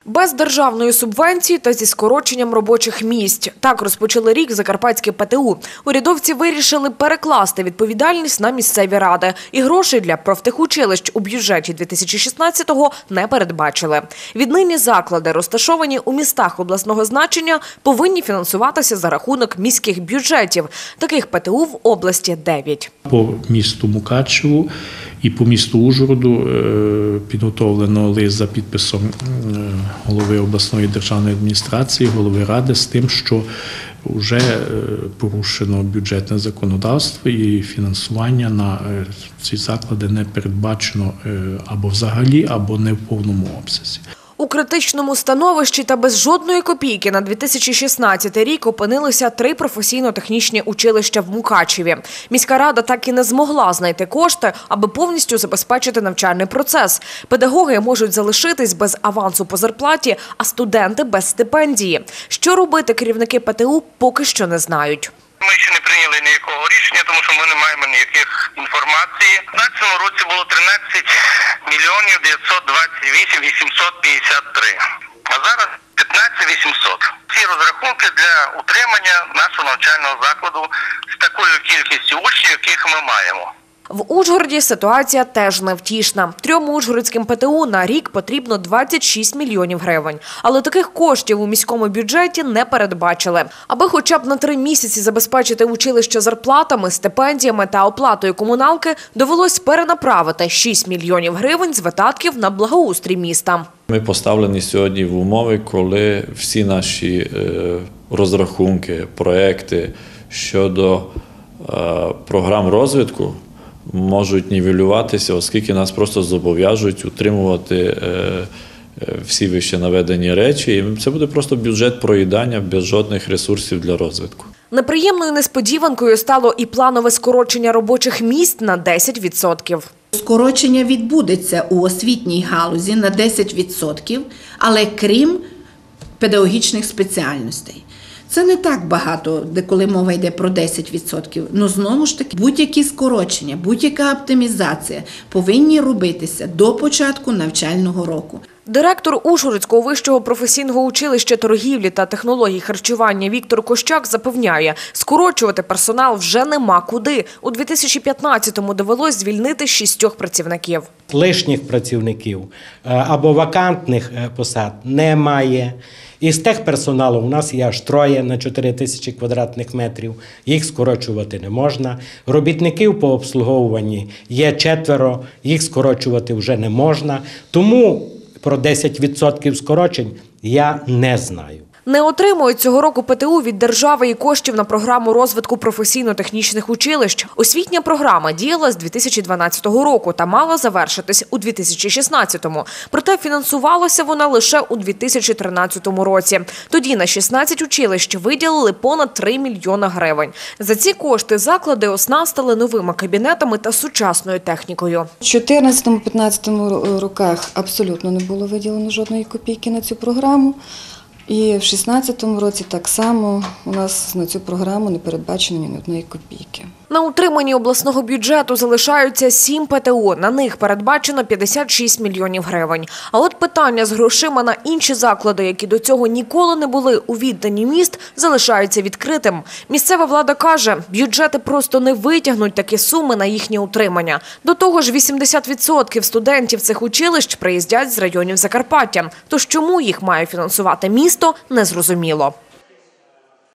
Без державної субвенції та зі скороченням робочих місць. Так розпочали рік Закарпатське ПТУ. Урядовці вирішили перекласти відповідальність на місцеві ради. І грошей для профтехучилищ у бюджеті 2016-го не передбачили. Віднині заклади, розташовані у містах обласного значення, повинні фінансуватися за рахунок міських бюджетів. Таких ПТУ в області 9. По місту Мукачеву і по місту Ужгороду підготовлено лист за підписом голови обласної державної адміністрації, голови ради з тим, що вже порушено бюджетне законодавство і фінансування на ці заклади не передбачено або взагалі, або не в повному обсязі. У критичному становищі та без жодної копійки на 2016 рік опинилися 3 професійно-технічні училища в Мукачеві. Міська рада так і не змогла знайти кошти, аби повністю забезпечити навчальний процес. Педагоги можуть залишитись без авансу по зарплаті, а студенти – без стипендії. Що робити керівники ПТУ, поки що не знають. Ми ще не прийняли ніякого рішення, тому що ми не маємо ніяких інформації. У 2016 році було 13 мільйонів 928 853, а зараз 15 800. Ці розрахунки для утримання нашого навчального закладу з такою кількістю учнів, яких ми маємо. В Ужгороді ситуація теж невтішна. 3 ужгородським ПТУ на рік потрібно 26 мільйонів гривень. Але таких коштів у міському бюджеті не передбачили. Аби хоча б на 3 місяці забезпечити училище зарплатами, стипендіями та оплатою комуналки, довелось перенаправити 6 мільйонів гривень з видатків на благоустрій міста. Ми поставлені сьогодні в умови, коли всі наші розрахунки, проекти щодо програм розвитку можуть нівелюватися, оскільки нас просто зобов'яжуть утримувати всі вище наведені речі. І це буде просто бюджет проїдання без жодних ресурсів для розвитку. Неприємною несподіванкою стало і планове скорочення робочих місць на 10%. Скорочення відбудеться у освітній галузі на 10%, але крім педагогічних спеціальностей. Це не так багато, коли мова йде про 10%. Ну, знову ж таки, будь-які скорочення, будь-яка оптимізація повинні робитися до початку навчального року. Директор Ужгородського вищого професійного училища торгівлі та технологій харчування Віктор Кощак запевняє, скорочувати персонал вже нема куди. У 2015-му довелось звільнити 6 працівників. Лишніх працівників або вакантних посад немає. Із техперсоналу у нас є аж 3 на 4 тисячі квадратних метрів, їх скорочувати не можна. Робітників по обслуговуванні є 4, їх скорочувати вже не можна. Тому про 10% скорочень я не знаю. Не отримують цього року ПТУ від держави і коштів на програму розвитку професійно-технічних училищ. Освітня програма діяла з 2012 року та мала завершитись у 2016-му. Проте фінансувалася вона лише у 2013 році. Тоді на 16 училищ виділили понад 3 мільйони гривень. За ці кошти заклади оснастили новими кабінетами та сучасною технікою. У 2014-2015 роках абсолютно не було виділено жодної копійки на цю програму. І в 2016 році так само у нас на цю програму не передбачено ні одної копійки. На утриманні обласного бюджету залишаються 7 ПТУ. На них передбачено 56 мільйонів гривень. А от питання з грошима на інші заклади, які до цього ніколи не були у відданні міст, залишаються відкритим. Місцева влада каже, бюджети просто не витягнуть такі суми на їхнє утримання. До того ж, 80% студентів цих училищ приїздять з районів Закарпаття. Тож чому їх має фінансувати місто, незрозуміло.